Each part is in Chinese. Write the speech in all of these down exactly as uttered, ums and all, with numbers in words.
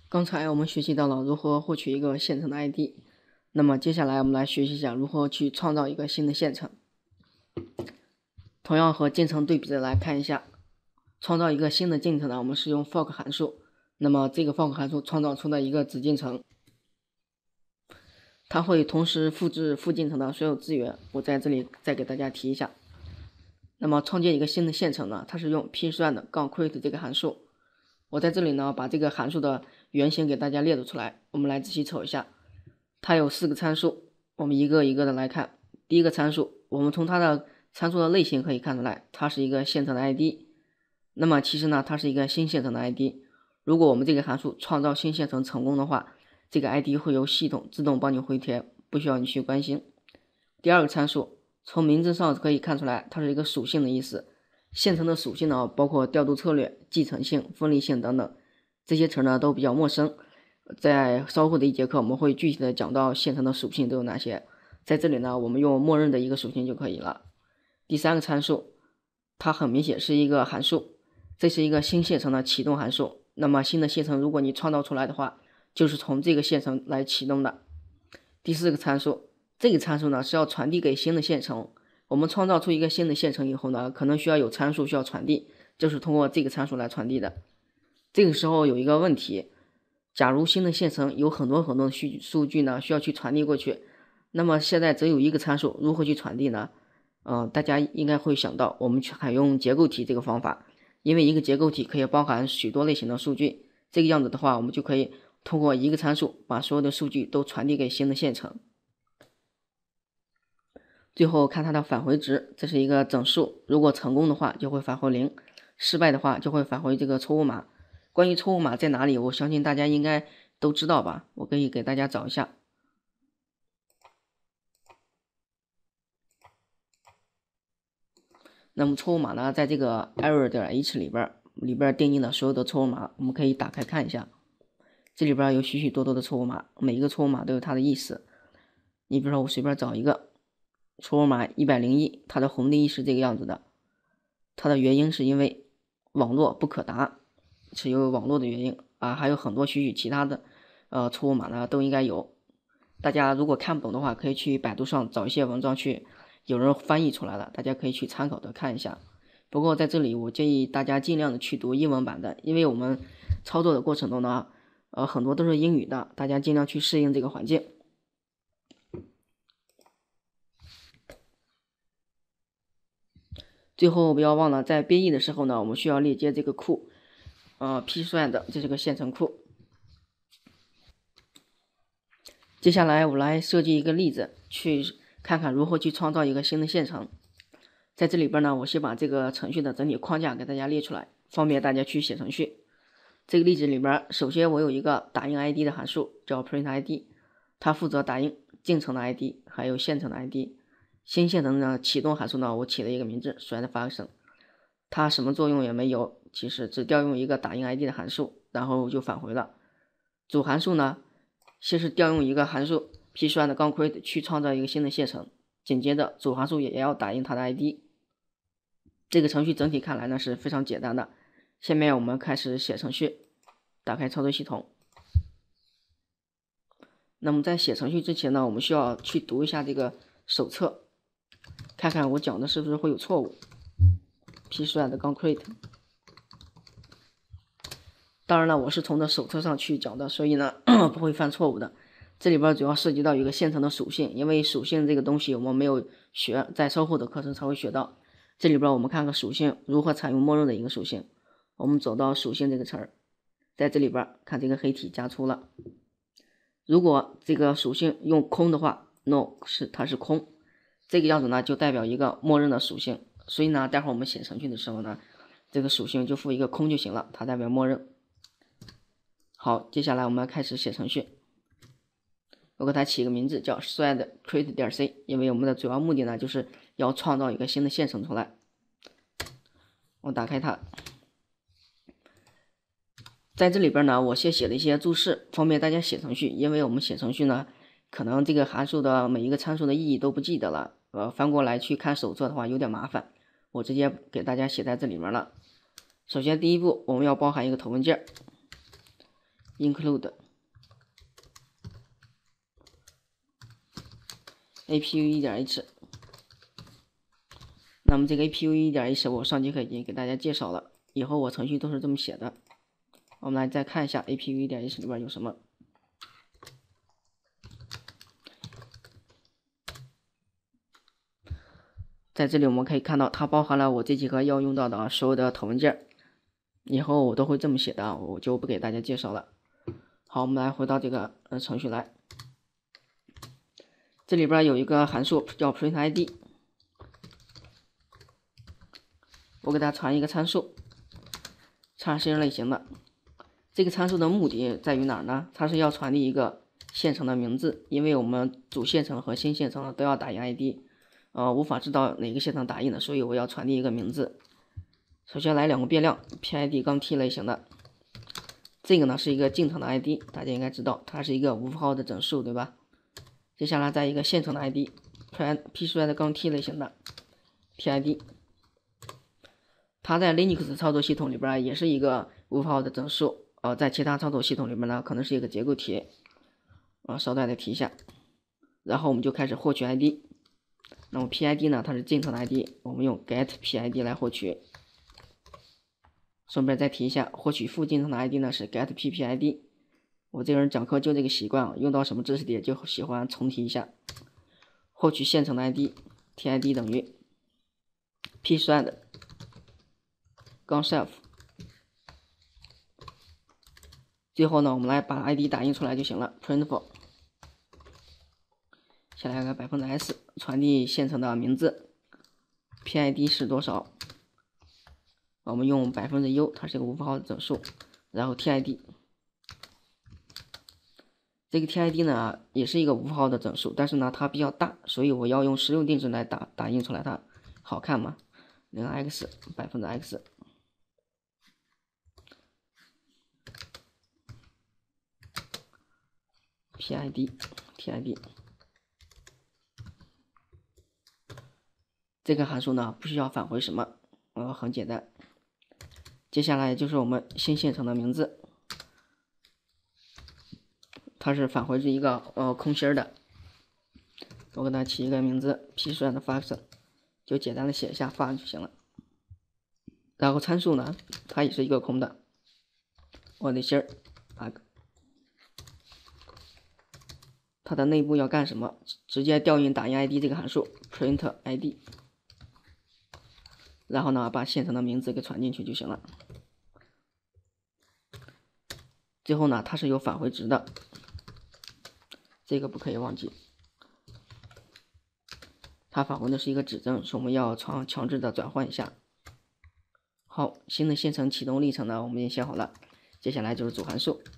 刚才我们学习到了如何获取一个线程的 I D， 那么接下来我们来学习一下如何去创造一个新的线程。同样和进程对比的来看一下，创造一个新的进程呢，我们是用 fork 函数。那么这个 fork 函数创造出的一个子进程，它会同时复制副进程的所有资源。我在这里再给大家提一下。那么创建一个新的线程呢，它是用 psrand-create 这个函数。我在这里呢，把这个函数的原型给大家列了出来，我们来仔细瞅一下。它有四个参数，我们一个一个的来看。第一个参数，我们从它的参数的类型可以看出来，它是一个线程的 I D。那么其实呢，它是一个新线程的 I D。如果我们这个函数创造新线程成功的话，这个 I D 会由系统自动帮你回填，不需要你去关心。第二个参数，从名字上可以看出来，它是一个属性的意思。线程的属性呢，包括调度策略、继承性、分离性等等，这些词呢都比较陌生。在稍后的一节课，我们会具体的讲到线程的属性都有哪些。在这里呢，我们用默认的一个属性就可以了。第三个参数，它很明显是一个函数，这是一个新线程的启动函数。那么新的线程如果你创造出来的话，就是从这个线程来启动的。第四个参数，这个参数呢是要传递给新的线程。我们创造出一个新的线程以后呢，可能需要有参数需要传递，就是通过这个参数来传递的。这个时候有一个问题，假如新的线程有很多很多的数数据呢需要去传递过去，那么现在只有一个参数，如何去传递呢？嗯、呃，大家应该会想到，我们去采用结构体这个方法，因为一个结构体可以包含许多类型的数据，这个样子的话，我们就可以通过一个参数把所有的数据都传递给新的线程。最后看它的返回值，这是一个整数，如果成功的话就会返回零，失败的话就会返回这个错误码。关于错误码在哪里，我相信大家应该都知道吧，我可以给大家找一下。那么错误码呢，在这个 error 点 h 里边里边定义了所有的错误码，我们可以打开看一下。这里边有许许多多的错误码，每一个错误码都有它的意思。你比如说我随便找一个错误码一百零一，它的宏的意是这个样子的，它的原因是因为网络不可达，是由于网络的原因啊，还有很多许许其他的呃错误码呢都应该有。大家如果看不懂的话，可以去百度上找一些文章去，有人翻译出来了，大家可以去参考的看一下。不过在这里我建议大家尽量的去读英文版的，因为我们操作的过程中呢，呃很多都是英语的，大家尽量去适应这个环境。最后不要忘了，在编译的时候呢，我们需要链接这个库，呃 psrand 这是个线程库。接下来我来设计一个例子，去看看如何去创造一个新的线程。在这里边呢，我先把这个程序的整体框架给大家列出来，方便大家去写程序。这个例子里边，首先我有一个打印 I D 的函数叫 printID， 它负责打印进程的 I D 还有线程的 I D。新线程的启动函数呢，我起了一个名字 threadFunction， 它什么作用也没有，其实只调用一个打印 I D 的函数，然后就返回了。主函数呢，先是调用一个函数 psrand-create 去创造一个新的线程，紧接着主函数也要打印它的 I D。这个程序整体看来呢是非常简单的。下面我们开始写程序，打开操作系统。那么在写程序之前呢，我们需要去读一下这个手册，看看我讲的是不是会有错误。psrand-create， 当然了，我是从这手册上去讲的，所以呢不会犯错误的。这里边主要涉及到一个线程的属性，因为属性这个东西我们没有学，在稍后的课程才会学到。这里边我们看个属性如何采用默认的一个属性，我们走到属性这个词儿，在这里边看这个黑体加粗了。如果这个属性用空的话 ，no 是它是空，这个样子呢就代表一个默认的属性，所以呢待会儿我们写程序的时候呢，这个属性就赋一个空就行了，它代表默认。好，接下来我们开始写程序。我给它起一个名字叫 thread-create 点 c， 因为我们的主要目的呢就是要创造一个新的线程出来。我打开它，在这里边呢，我先写了一些注释，方便大家写程序。因为我们写程序呢，可能这个函数的每一个参数的意义都不记得了，呃，翻过来去看手册的话有点麻烦，我直接给大家写在这里面了。首先第一步，我们要包含一个头文件， include A P U 一点 H。那么这个 A P U 一点 H 我上节课已经给大家介绍了，以后我程序都是这么写的。我们来再看一下 A P U 一点 H 里边有什么。在这里我们可以看到，它包含了我这节课要用到的所有的头文件，以后我都会这么写的，我就不给大家介绍了。好，我们来回到这个呃程序来，这里边有一个函数叫 printID， 我给它传一个参数，查实类型的。这个参数的目的在于哪儿呢？它是要传递一个线程的名字，因为我们主线程和新线程都要打印 I D， 呃，无法知道哪个线程打印的，所以我要传递一个名字。首先来两个变量 P I D 杠 T 类型的，这个呢是一个进程的 I D， 大家应该知道它是一个无符号的整数，对吧？接下来再一个线程的 I D P thread 杠 T 类型的 P I D， 它在 Linux 操作系统里边也是一个无符号的整数，呃，在其他操作系统里面呢可能是一个结构题，啊，稍待再提一下。然后我们就开始获取 I D， 那么 P I D 呢它是进程的 I D， 我们用 get P I D 来获取。顺便再提一下，获取副进程的 I D 呢是 get P P I D。我这个人讲课就这个习惯啊，用到什么知识点就喜欢重提一下。获取线程的 I D，T I D 等于 P thread 杠 self。最后呢，我们来把 I D 打印出来就行了 ，printful。下来个百分之 s 传递线程的名字 ，P I D 是多少？我们用百分之 u， 它是个无符号的整数，然后 T I D， 这个 T I D 呢也是一个无符号的整数，但是呢它比较大，所以我要用实用定值来打打印出来它，好看嘛？零 x 百分之 x， P I D T I D， 这个函数呢不需要返回什么，呃，很简单。接下来就是我们新线程的名字，它是返回是一个呃空心的，我给它起一个名字 P thread function， 就简单的写一下发就行了。然后参数呢，它也是一个空的，我的心儿 bug， 它的内部要干什么？直接调用打印 I D 这个函数 print I D， 然后呢把线程的名字给传进去就行了。最后呢，它是有返回值的，这个不可以忘记。它返回的是一个指针，所以我们要强强制的转换一下。好，新的线程启动历程呢，我们也写好了。接下来就是主函数。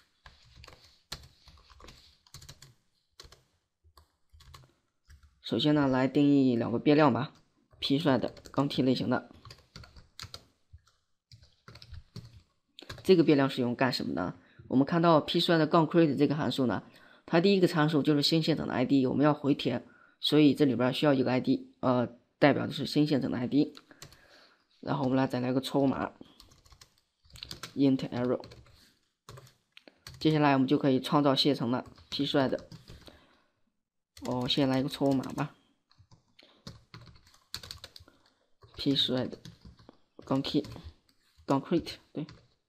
首先呢，来定义两个变量吧 ，P thread 杠 T 类型的。这个变量是用干什么呢？我们看到 P thread 杠 create 这个函数呢，它第一个参数就是新线程的 I D， 我们要回填，所以这里边需要一个 I D， 呃，代表的是新线程的 I D。然后我们来再来个错误码 ，int error。接下来我们就可以创造线程了 P thread。哦，先来一个错误码吧 ，P thread 杠 T 杠 create， 对。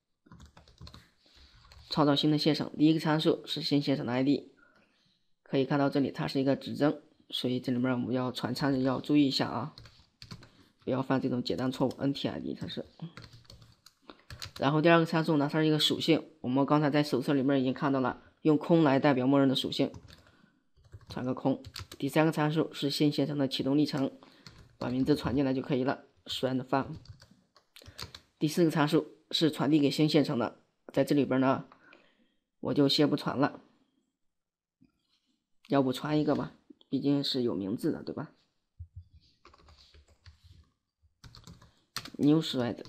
创造新的线程，第一个参数是新线程的 I D， 可以看到这里它是一个指针，所以这里面我们要传参要注意一下啊，不要犯这种简单错误 N T I D 它是。然后第二个参数呢，它是一个属性，我们刚才在手册里面已经看到了，用空来代表默认的属性，传个空。第三个参数是新线程的启动历程，把名字传进来就可以了 ，thread fun。第四个参数是传递给新线程的，在这里边呢。我就先不传了，要不传一个吧，毕竟是有名字的，对吧 ？New thread，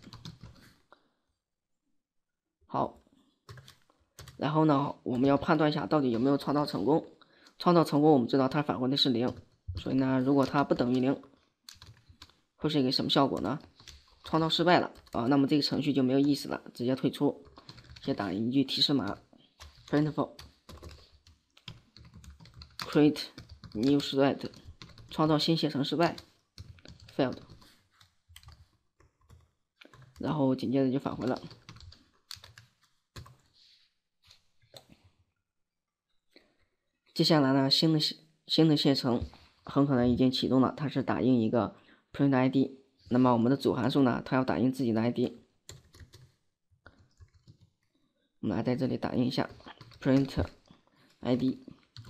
好，然后呢，我们要判断一下到底有没有创造成功。创造成功，我们知道它返回的是零，所以呢，如果它不等于零，会是一个什么效果呢？创造失败了啊，那么这个程序就没有意思了，直接退出。先打一句提示码 printful create new thread 创造新线程失败 failed， 然后紧接着就返回了。接下来呢，新的新的线程很可能已经启动了，它是打印一个 print I D。那么我们的主函数呢，它要打印自己的 I D。我们来在这里打印一下 print I D。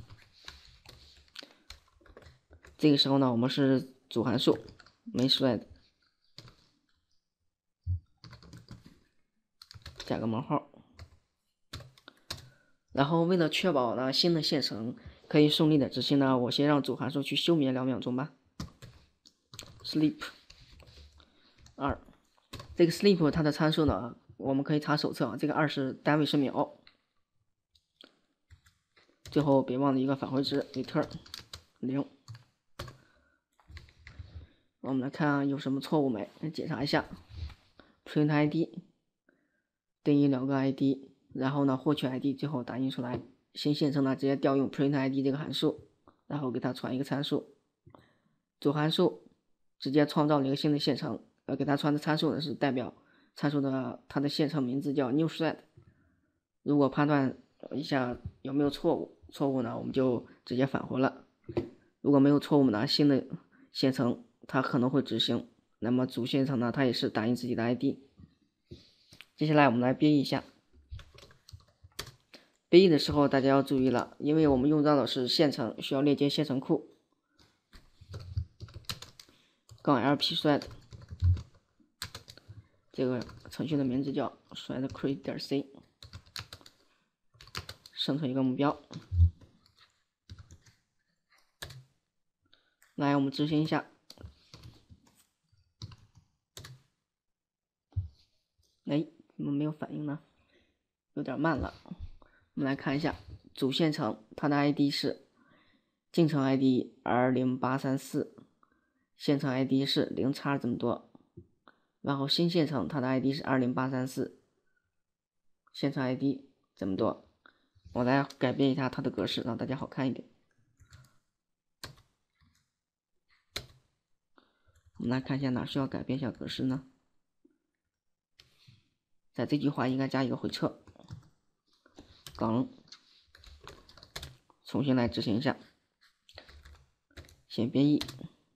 这个时候呢，我们是主函数 main thread 加个冒号。然后为了确保呢新的线程可以顺利的执行呢，我先让主函数去休眠两秒钟吧。sleep 二，这个 sleep 它的参数呢，我们可以查手册啊，这个二是单位是秒。最后别忘了一个返回值 return 零。我们来看有什么错误没，来检查一下。print I D 定义两个 I D。然后呢，获取 I D， 最后打印出来。新线程呢，直接调用 print I D 这个函数，然后给它传一个参数。主函数直接创造了一个新的线程，呃，给它传的参数呢是代表参数的它的线程名字叫 new thread。如果判断一下有没有错误，错误呢我们就直接返回了。如果没有错误呢，新的线程它可能会执行。那么主线程呢，它也是打印自己的 I D。接下来我们来编译一下。编译的时候大家要注意了，因为我们用到的是线程，需要链接线程库。杠 lp thread 这个程序的名字叫 thread create 点 c， 生成一个目标。来，我们执行一下。哎，怎么没有反应呢？有点慢了。我们来看一下主线程，它的 I D 是进程 I D 二零八三四，线程 I D 是零叉这么多，然后新线程它的 I D 是二零八三四，线程 I D 这么多。我来改变一下它的格式，让大家好看一点。我们来看一下哪需要改变一下格式呢？在这句话应该加一个回撤。杠，重新来执行一下，先编译，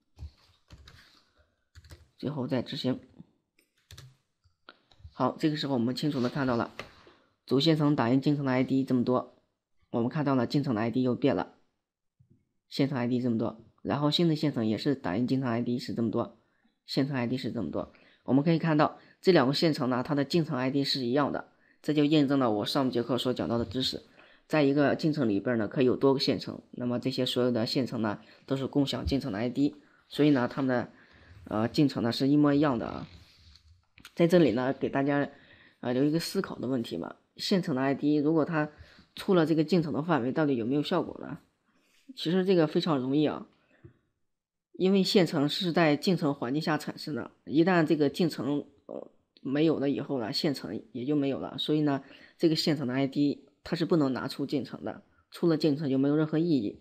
最后再执行。好，这个时候我们清楚的看到了主线程打印进程的 I D 这么多，我们看到了进程的 I D 又变了，线程 I D 这么多，然后新的线程也是打印进程 I D 是这么多，线程 I D 是这么多。我们可以看到这两个线程呢，它的进程 I D 是一样的。这就验证了我上节课所讲到的知识，在一个进程里边呢，可以有多个线程，那么这些所有的线程呢，都是共享进程的 I D， 所以呢，它们的呃进程呢是一模一样的啊。在这里呢，给大家呃留一个思考的问题吧：线程的 I D 如果它出了这个进程的范围，到底有没有效果呢？其实这个非常容易啊，因为线程是在进程环境下产生的，一旦这个进程呃没有了以后呢，线程也就没有了，所以呢，这个线程的 I D 它是不能拿出进程的，出了进程就没有任何意义。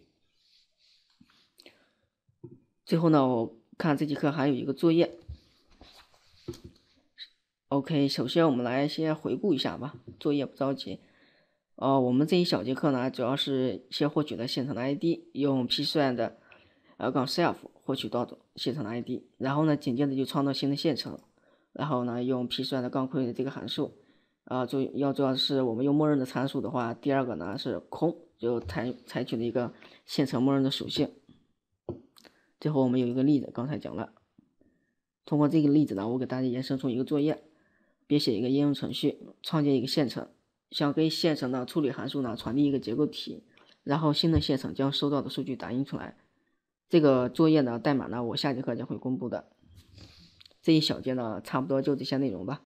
最后呢，我看这节课还有一个作业。OK， 首先我们来先回顾一下吧，作业不着急。呃，我们这一小节课呢，主要是先获取了线程的 I D， 用 pthread 呃杠 self 获取到线程的 I D， 然后呢，紧接着就创造新的线程。然后呢，用 pthread 杠 create 这个函数，啊、呃，注意要做的是，我们用默认的参数的话，第二个呢是空，就采采取了一个线程默认的属性。最后我们有一个例子，刚才讲了，通过这个例子呢，我给大家延伸出一个作业，编写一个应用程序，创建一个线程，想给线程的处理函数呢传递一个结构体，然后新的线程将收到的数据打印出来。这个作业呢代码呢，我下节课将会公布的。这一小节呢，差不多就这些内容吧。